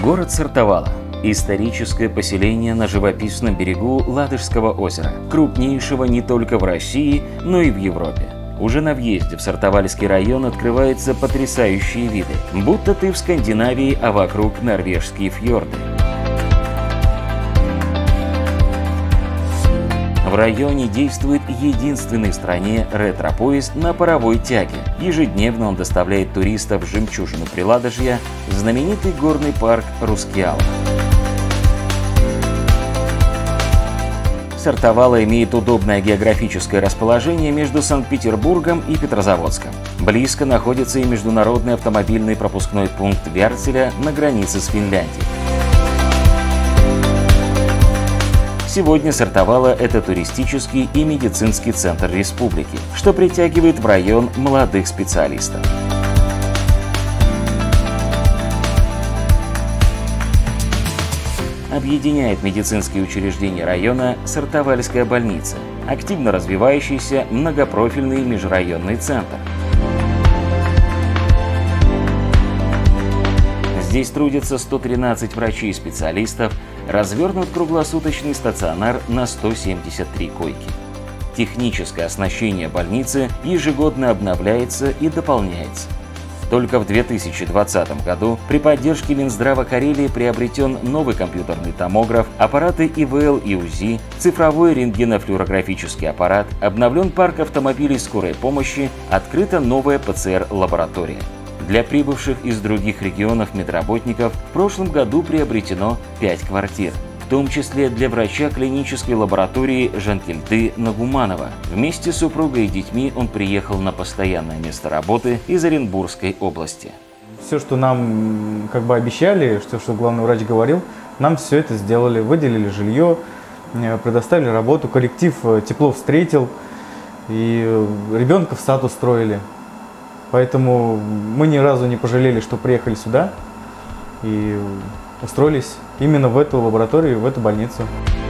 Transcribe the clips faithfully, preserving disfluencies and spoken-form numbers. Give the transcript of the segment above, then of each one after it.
Город Сартовала – историческое поселение на живописном берегу Ладожского озера, крупнейшего не только в России, но и в Европе. Уже на въезде в Сартовальский район открываются потрясающие виды, будто ты в Скандинавии, а вокруг норвежские фьорды. В районе действует единственный в стране ретро-поезд на паровой тяге. Ежедневно он доставляет туристов в жемчужину Приладожья, знаменитый горный парк Рускеала. Сартовала имеет удобное географическое расположение между Санкт-Петербургом и Петрозаводском. Близко находится и международный автомобильный пропускной пункт Вяртселя на границе с Финляндией. Сегодня Сартовала – это туристический и медицинский центр республики, что притягивает в район молодых специалистов. Объединяет медицинские учреждения района Сартовальская больница, активно развивающийся многопрофильный межрайонный центр. Здесь трудятся сто тринадцать врачей и специалистов, развернут круглосуточный стационар на сто семьдесят три койки. Техническое оснащение больницы ежегодно обновляется и дополняется. Только в две тысячи двадцатом году при поддержке Минздрава Карелии приобретен новый компьютерный томограф, аппараты И В Л и У З И, цифровой рентгенофлюорографический аппарат, обновлен парк автомобилей скорой помощи, открыта новая П Ц Р-лаборатория. Для прибывших из других регионов медработников в прошлом году приобретено пять квартир, в том числе для врача клинической лаборатории Жанкельды Нагуманова. Вместе с супругой и детьми он приехал на постоянное место работы из Оренбургской области. Все, что нам как бы обещали, что, что главный врач говорил, нам все это сделали, выделили жилье, предоставили работу, коллектив тепло встретил и ребенка в сад устроили. Поэтому мы ни разу не пожалели, что приехали сюда и устроились именно в эту лабораторию, в эту больницу.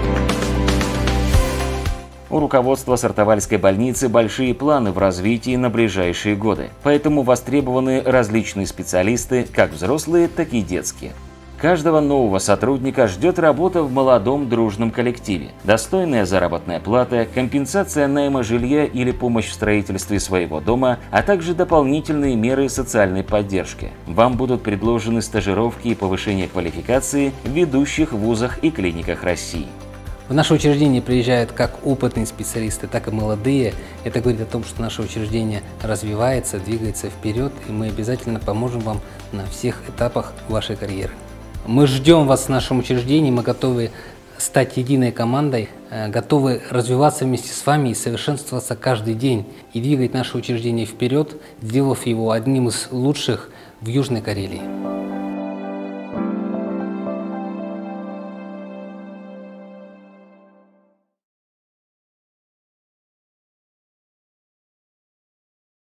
У руководства Сартовальской больницы большие планы в развитии на ближайшие годы, поэтому востребованы различные специалисты, как взрослые, так и детские. Каждого нового сотрудника ждет работа в молодом дружном коллективе, достойная заработная плата, компенсация найма жилья или помощь в строительстве своего дома, а также дополнительные меры социальной поддержки. Вам будут предложены стажировки и повышение квалификации в ведущих вузах и клиниках России. В наше учреждение приезжают как опытные специалисты, так и молодые. Это говорит о том, что наше учреждение развивается, двигается вперед, и мы обязательно поможем вам на всех этапах вашей карьеры. Мы ждем вас в нашем учреждении, мы готовы стать единой командой, готовы развиваться вместе с вами и совершенствоваться каждый день и двигать наше учреждение вперед, сделав его одним из лучших в Южной Карелии.